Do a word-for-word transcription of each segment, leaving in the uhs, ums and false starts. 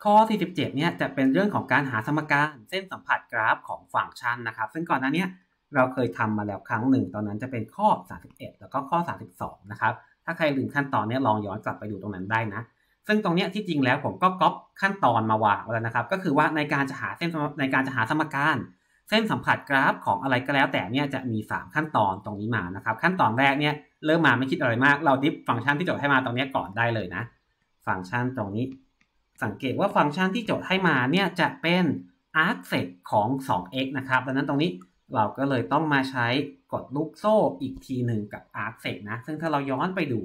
ข้อสี่สิบเจ็ดเนี่ยจะเป็นเรื่องของการหาสมการเส้นสัมผัสกราฟของฟังก์ชันนะครับซึ่งก่อนหน้านี้เราเคยทำมาแล้วครั้งหนึ่งตอนนั้นจะเป็นข้อสามสิบเอ็ดแล้วก็ข้อสามสิบสองนะครับถ้าใครลืมขั้นตอนนี้ลองย้อนกลับไปดูตรงนั้นได้นะซึ่งตรงนี้ที่จริงแล้วผมก็ก๊อปขั้นตอนมาวางแล้วนะครับก็คือว่าในการจะหาเส้นในการจะหาสมการเส้นสัมผัสกราฟของอะไรก็แล้วแต่เนี่ยจะมีสามขั้นตอนตรงนี้มานะครับขั้นตอนแรกเนี่ยเริ่มมาไม่คิดอะไรมากเราดิฟฟังก์ชันที่โจทย์ให้มาตรงนี้ก่อนได้เลยนะฟังก์ชันตรงนี้สังเกตว่าฟังก์ชันที่โจทย์ให้มาเนี่ยจะเป็น arcsec ของ สอง x นะครับดังนั้นตรงนี้เราก็เลยต้องมาใช้กดลูกโซ่อีกทีหนึ่งกับ arcsec นะซึ่งถ้าเราย้อนไปดู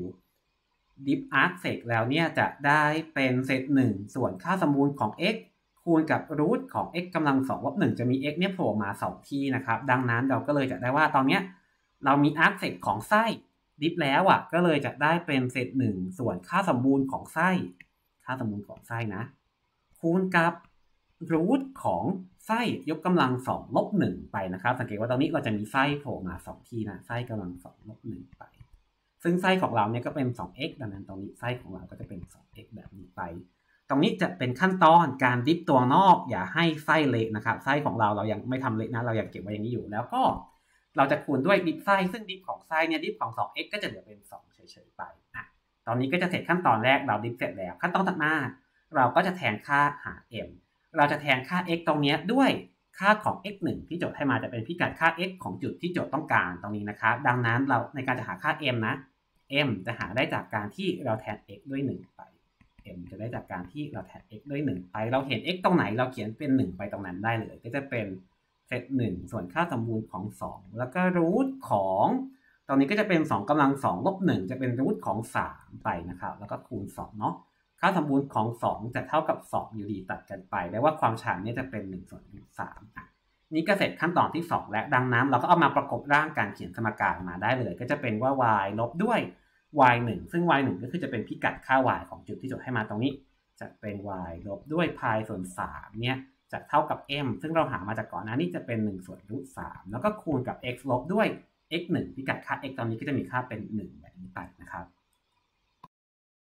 diff arcsec แล้วเนี่ยจะได้เป็นเศษหนึ่งส่วนค่าสมบูรณ์ของ x คูณกับรูทของ x กำลังสองลบหนึ่งจะมี x เนี่ยโผล่มาสองที่นะครับดังนั้นเราก็เลยจะได้ว่าตอนนี้เรามี arcsec ของไส้ดิฟแล้วอ่ะก็เลยจะได้เป็นเศษหนึ่งส่วนค่าสมบูรณ์ของไส้ค่าสมบูรณ์ของไส้นะคูณกับรูทของไส้ยกกำลังสองลบหนึ่งไปนะครับสังเกตว่าตอนนี้เราจะมีไส้โผล่มาสองที่นะไส้กำลังสองลบหนึ่งไปซึ่งไส้ของเราเนี่ยก็เป็น สอง x ดังนั้นตรงนี้ไส้ของเราก็จะเป็น สอง x แบบนี้ไปตรงนี้จะเป็นขั้นตอนการดิฟตัวนอกอย่าให้ไส้เละนะครับไส้ของเราเรายังไม่ทำเละนะเรายังเก็บไว้อย่างนี้อยู่แล้วก็เราจะคูณด้วยดิฟไส้ซึ่งดิฟของไส้เนี่ยดิฟของ สอง x ก็จะเหลือเป็นสองเฉยๆไปอ่ะตอนนี้ก็จะเสร็จขั้นตอนแรกเราดิฟเสร็จแล้วขั้นตอนถัดมาเราก็จะแทนค่าหา m เราจะแทนค่า x ตรงนี้ด้วยค่าของ x หนึ่งที่โจทย์ให้มาจะเป็นพิกัดค่า x ของจุดที่โจทย์ต้องการตรงนี้นะครับดังนั้นเราในการจะหาค่า m นะ m จะหาได้จากการที่เราแทน x ด้วยหนึ่งไป m จะได้จากการที่เราแทน x ด้วยหนึ่งไปเราเห็น x ตรงไหนเราเขียนเป็นหนึ่งไปตรงนั้นได้เลยก็จะเป็นเศษหนึ่งส่วนค่าสมบูรณ์ของสองแล้วก็รูทของตรงนี้ก็จะเป็นสองกำลังสองลบหนึ่งจะเป็นรูทของสามไปนะครับแล้วก็คูณสองเนาะค่าสมบูรณ์ของสองจะเท่ากับสองอยู่ดีตัดกันไปแปลว่าความชันนี่จะเป็นหนึ่งส่วนรูทสามอ่ะนี่ก็เสร็จขั้นตอนที่สองและดังนั้นเราก็เอามาประกบร่างการเขียนสมการมาได้เลยก็จะเป็นว่า y ลบด้วย y หนึ่งซึ่ง y หนึ่งก็คือจะเป็นพิกัดค่า y ของจุดที่โจทย์ให้มาตรงนี้จะเป็น y ลบด้วย pi ส่วนสามเนี่ยจะเท่ากับ m ซึ่งเราหามาจากก่อนหน้านี้จะเป็นหนึ่งส่วนรูทสามแล้วก็คูณกับ x ลบด้วย x หนึ่งพิกัดค่า x ตอนนี้ก็จะมีค่าเป็นหนึ่งแบบนี้ไปนะครับ